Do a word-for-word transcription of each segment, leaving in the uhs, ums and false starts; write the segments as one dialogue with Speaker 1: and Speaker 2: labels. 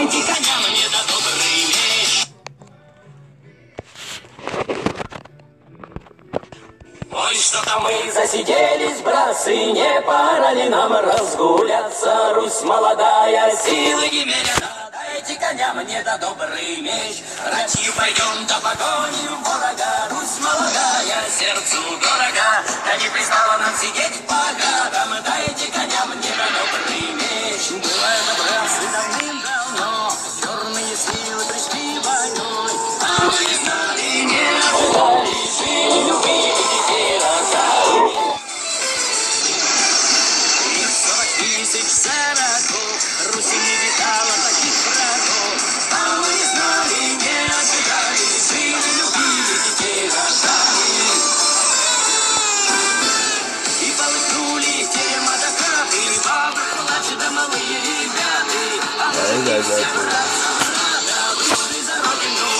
Speaker 1: дайте коня мне да добрый меч. Ой, что-то мы засиделись, братцы, не пора ли нам разгуляться? Русь молодая, силы немерено, дайте коня мне да добрый меч. Ратью пойдем да погоним ворога, Русь молодая, сердцу дорога. Да не пристало нам сидеть по гадам, дайте коня мне да добрый меч. Было это, братцы, давным-давно, черные силы пришли войной, а мы не знали, не ожидали, жили, любили, детей рожали. И сорок тысяч сороков Руси не видала таких врагов, а мы не знали, не ожидали, жили, любили, детей рожали. И полыхнули терема до хаты, бабы, плачут, да малые ребята, а мы все братцы рада, вышли за родину.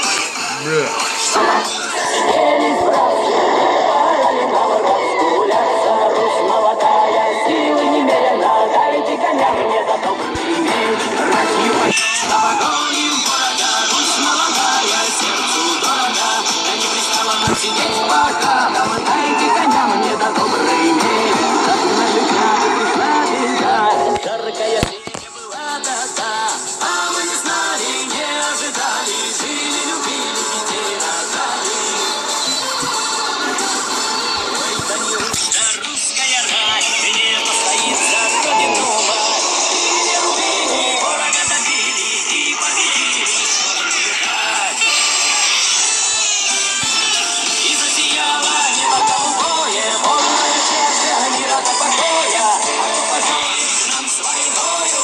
Speaker 1: Сиделись, братцы, пора ли нам разгуляться? Русь молодая, силы немерено, дайте коня мне за добрый меч. Ратью пойдем да погоним ворога, Русь молодая, сердцу дорога. Да не пристало нам сидеть по гадам, дайте коня мне да добрый меч. Так на меня пришла беда, жаркая синя была тоска, а мы не знали, не ожидали, жили, любили, детей рожали. Ой, да неужто русская рать не постоит за родину мать? Не рубили, ворога добили и победили, что бежать. И засияло небо голубое, волная чаша мира до покоя, а кто пожалует нам с войною?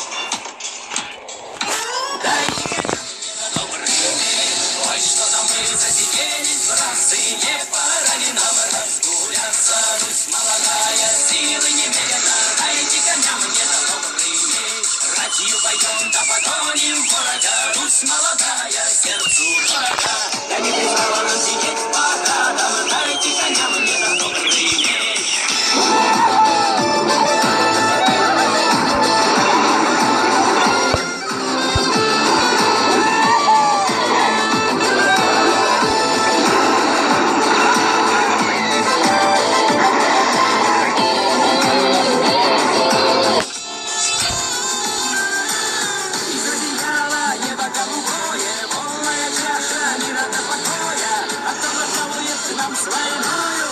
Speaker 1: Дайте коня мне да добрый меч. Ой, что-то мы засиделись, братцы, не пора ли нам разгуляться? Русь молодая, силы немерено, дайте коня мне да добрый меч. Ратью пойдем да погоним ворога, Русь молодая, сердцу дорога. Да не пристало нам сидеть по гадам, дайте коня мне да добрый меч. И засияло небо голубое, полная чаша мира до покоя, а кто пожалует нам с войною?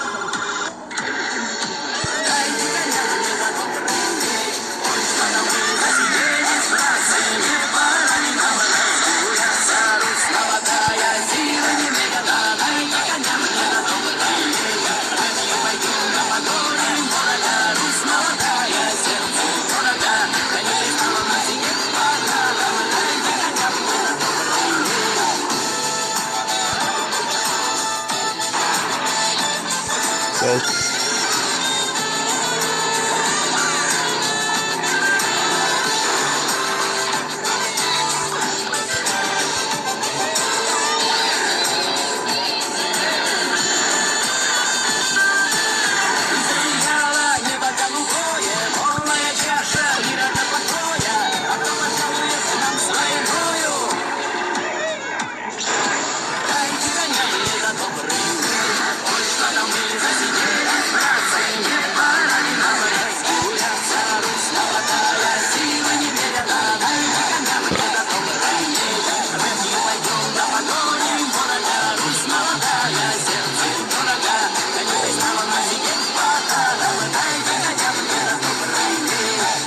Speaker 1: Дайте коня мне да добрый меч. Ой, что-то мы засиделись, братцы, не пора ли нам разгуляться? Русь молодая, сила немерено, дайте коня мне да добрый меч. Ратью пойдем да погоним ворога, Русь молодая, сердцу дорога. Да не пристало нам сидеть по гадам, дайте коня мне да добрый меч. Засияло небо голубое, полная чаша мира до покоя, а кто пожалует нам с войною? Дайте коня мне да добрый меч. Ой, что-то мы засиделись, братцы, не пора ли нам разгуляться? Русь молодая, силы немерено, дайте коня мне да добрый меч. Ратью пойдем да погоним ворога, Русь молодая, сердцу дорога. Да не пристало нам сидеть по гадам, дайте коня мне да добрый меч.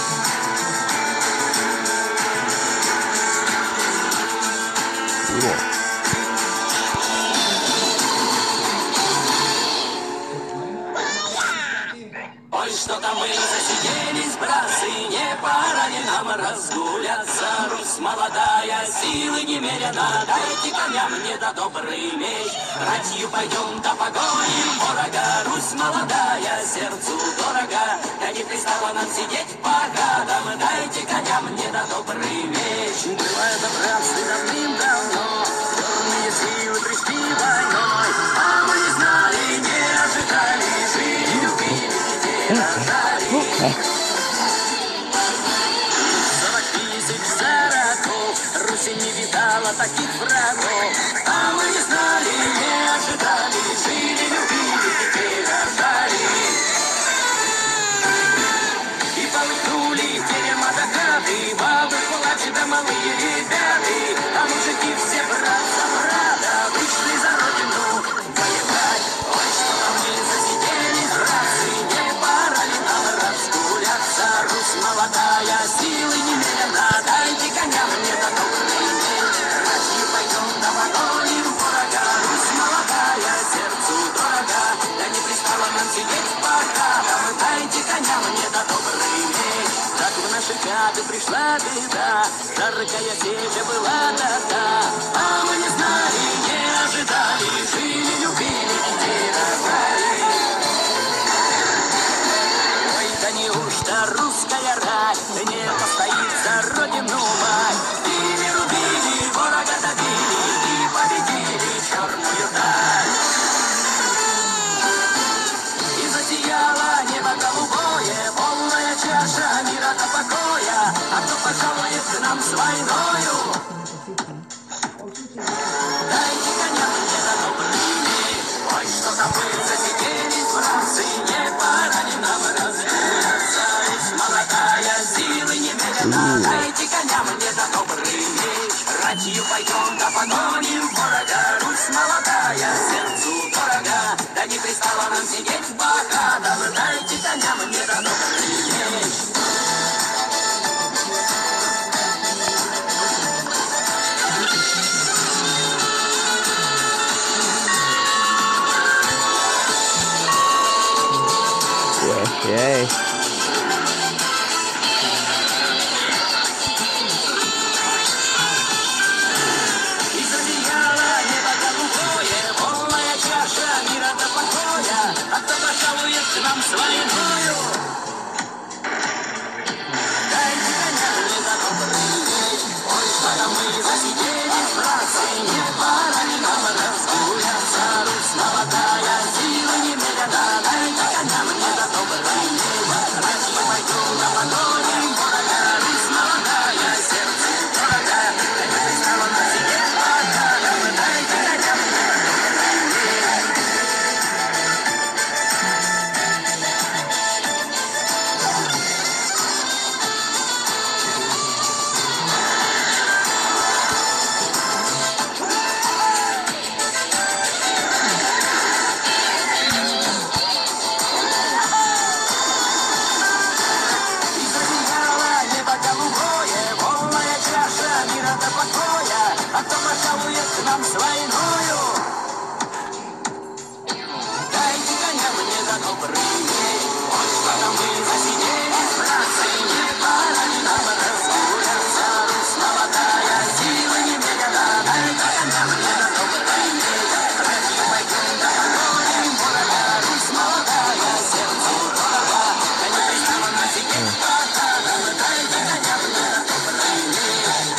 Speaker 1: Ой, что-то мы засиделись, братцы, не пора ли нам разгуляться? Русь молодая, силы немерено, дайте коня мне да добрый меч. Ратью пойдем да погоним ворога, Русь молодая, сердцу дорога. Да не пристало нам сидеть по гадам, дайте коня мне да добрый меч. Было это, братцы, давным-давно, черные силы пришли войной, а мы не знали, не ожидали, жили, любили, детей рожали. Сорок тысяч было таких врагов. А мы не знали, не ожидали, жили, любили, детей рожали. И полыхнули терема до хаты, бабы в плаче да малые ребята. А мужики все брат за брата вышли за родину воевать. Ой, что-то мы засиделись, братцы, не пора ли нам разгуляться? Русь молодая, силы немерено, дайте коня мне до добрый день. Ратью пойдем да погоним врага. Русь молодая, сердцу дорога, да не пристало нам сидеть пока. Дайте коня мне до добрый день. Так в наши хаты пришла беда, жаркая сеча была тогда. А мы не знали, не ожидали, жили, любили, детей рожали. Ой, да неужто русская рать не постоит за родину мать? Били, рубили, ворога добили и победили черную даль. И засияло небо голубое, полная чаша мира до покоя. А кто пожалует к нам с войною? Дайте коня мне до добрый день. Ой, что-то мы засиделись, братцы, не пора ли нам разгуляться? Русь молодая, силы немерено, дайте коня мне до добрый день. Ратью пойдем да погоним врага. Русь молодая, сердцу дорога, да не пристало нам сидеть в бока. Да вы дайте коня мне до добрый день.
Speaker 2: Yay.
Speaker 1: И засияло небо голубое, полная чаша мира до покоя. А кто пожалует к нам с войною? Дайте коня мне до добрый день. Ой, что-то мы засиделись, братцы, не пора ли нам разгуляться? Русь молодая, силы немерено, дайте коня мне до добрый день. Ратью пойдем да погоним врага. Русь молодая, сердце дорога, да не пристало нам сидеть пока. Да вы дайте коня мне до добрый день. И засияло небо голубое, полная чаша мира до покоя. А кто пожалует к нам с войною? Дайте коня мне до добрый день. Ой, что-то мы засиделись, братцы, не пора ли нам разгуляться? Русь молодая, силы немерено, дайте коня мне до добрый день. Ратью пойдем да погоним врага. Русь молодая, сердцу дорога, да не пристало нам сидеть пока. Да вы дайте коня мне до добрый день.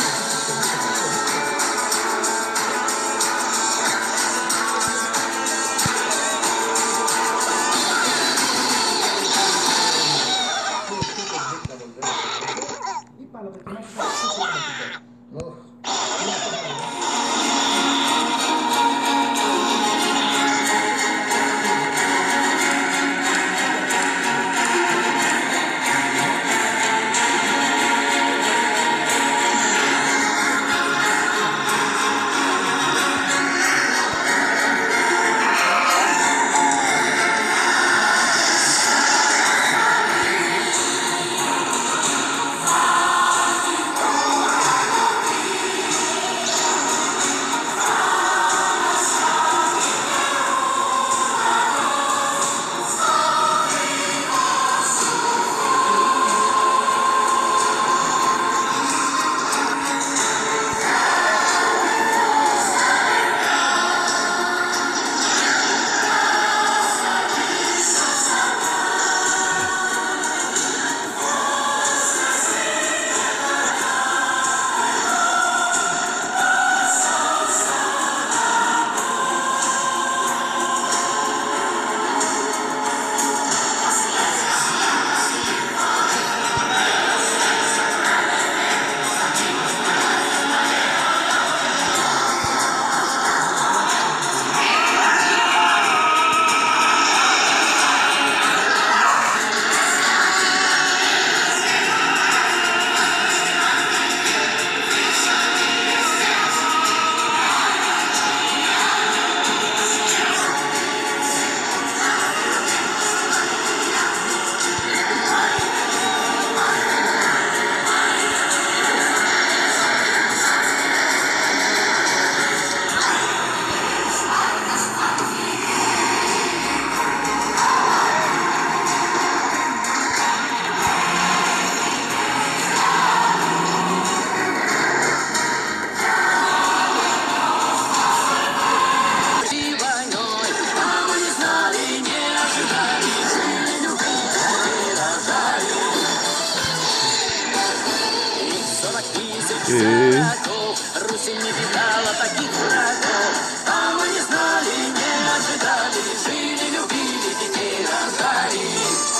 Speaker 1: широков, Русь не видала таких врагов. А мы не знали, не ожидали, жили, любили, детей рожали.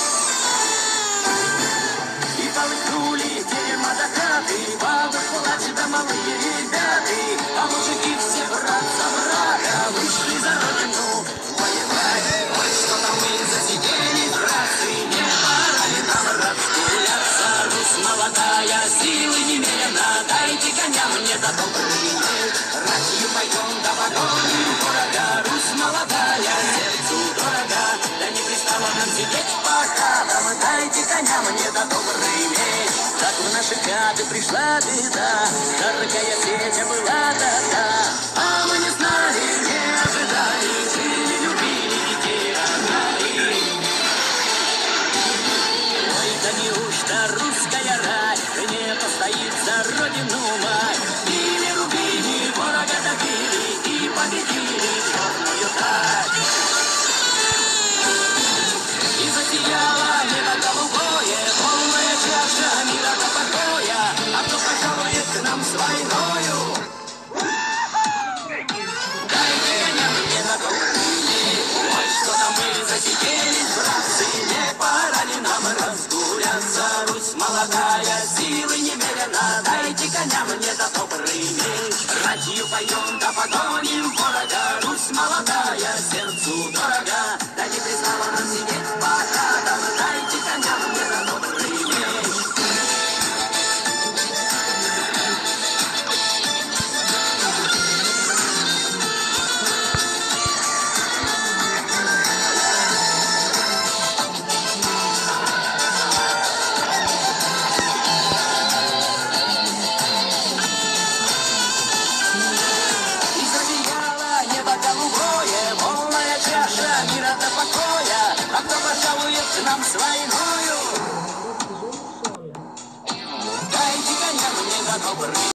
Speaker 1: И полыхнули терема до хаты, бабы плачут, да малые ребята. А мужики все брат за брата вышли за родину воевать. Ой, что там мы засиделись, братцы, не пора ли нам разгуляться? Русь молодая, силы немерено, дайте коня мне за добрый мир. Ратью пойдем да погоним врага. Русь молодая, сердцу дорога, да не пристало нам сидеть по хатам. Дайте коня мне за добрый меч. Так в наши хаты пришла беда, жаркая сеть была тогда. А мы не знали, не ожидали, жили, любили, детей рожали. Ой, да неужто русская рать не постоит за родину мать? Били, рубили, ворога добили и победили черную тать. И засияло небо голубое, полная чаша мира до покоя. А кто пожалует к нам с войною? Дайте коня мне на добрый мир. Ой, что там мы засиделись, братцы, не пора ли нам разгуляться? Русь молодая, силы немерено, дайте коня мне за добрый меч. Ратью поем да погоним врага. Русь молодая, сердцу дорога, да не пристало нам сидеть по хатам. Дайте коня мне за добрый меч. И засияло небо голубое, полная чаша мира до покоя. А кто пожалует к нам с войною? Дайте коня мне за добрый